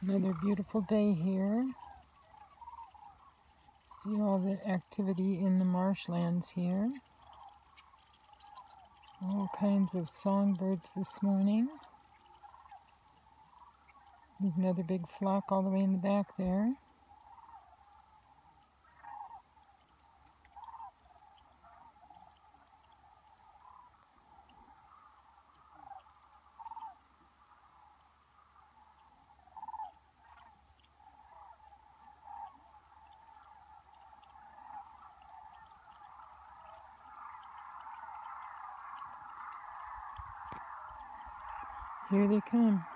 Another beautiful day here. See all the activity in the marshlands here. All kinds of songbirds this morning. There's another big flock all the way in the back there. Here they come.